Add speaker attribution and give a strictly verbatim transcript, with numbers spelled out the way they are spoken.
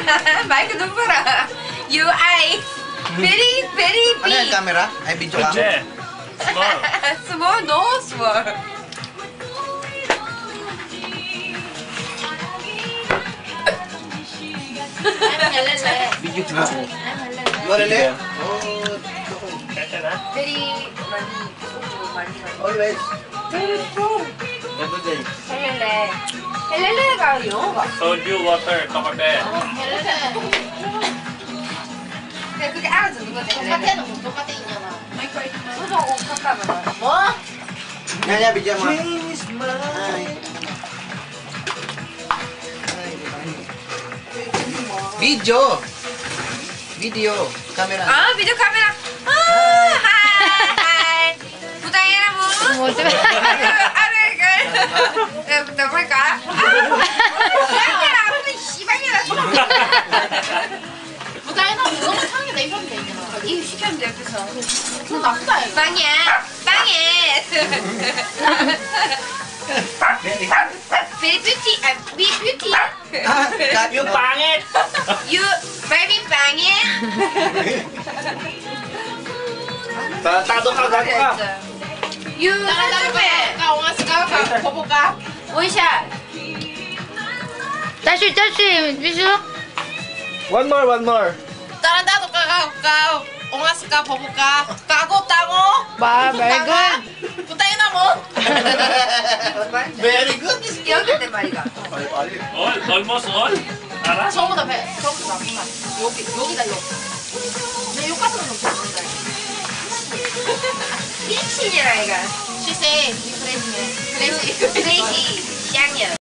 Speaker 1: 마이크 높여라. You eye. Very, very
Speaker 2: Ano yung
Speaker 1: big.
Speaker 2: camera? Ay, video cam?
Speaker 3: 그치? small.
Speaker 1: Small, no small.
Speaker 2: Video cam. Malala? Oh,
Speaker 3: 괜찮아?
Speaker 1: Very 많이 소주 많이 많이.
Speaker 2: always.
Speaker 1: Very strong.
Speaker 2: Every day.
Speaker 1: 헬렐레. 헬렐레가 영어가.
Speaker 3: 소주, 워터, 카페.
Speaker 1: 그냥 그게 알아듣는 거지.
Speaker 4: 사태는 못 똑같아 있잖아.
Speaker 1: 소주하고 카카오는.
Speaker 4: 뭐?
Speaker 2: Yan, yan, video mo. Ay. Video. Video. Camera.
Speaker 1: 아 비디오 카메라. 아 하이. 부장이라 뭐.
Speaker 5: 뭐지?
Speaker 1: 아래가. 나 볼까? 부장이라 무슨 씨발이라.
Speaker 4: 부자에다 그거만 사는 게 내 편이 되잖아.
Speaker 1: 이거 시켰는데 옆에서.
Speaker 4: 그거 나쁘다 이거.
Speaker 1: 빵이야. 빵에. Very beauty. 아, be beauty.
Speaker 2: Ah,
Speaker 3: You pangit!
Speaker 1: You very 빵에.
Speaker 3: Tado ka, gago ka.
Speaker 1: You
Speaker 4: 나가
Speaker 1: 선배.
Speaker 4: 나가 옹아스 가가 보볼까?
Speaker 1: 원샷.
Speaker 5: 짜슈 짜슈 비슈.
Speaker 3: One more, one more.
Speaker 4: 다른 나도 가가 가 옹아스 가 보볼까? 가고 따고.
Speaker 5: 와 말good.
Speaker 4: 부자에나 뭐?
Speaker 2: Very good.
Speaker 1: 여기 때 말이가.
Speaker 3: All, almost all. 알아?
Speaker 4: 처음부터 배. 처음부터 나쁘나. 여기 여기다 요. 내욕 같은 거좀 보는데.
Speaker 1: 미친이라 이가.
Speaker 4: 시세 이 프레시네.
Speaker 1: 그래시 그래시 샹이야.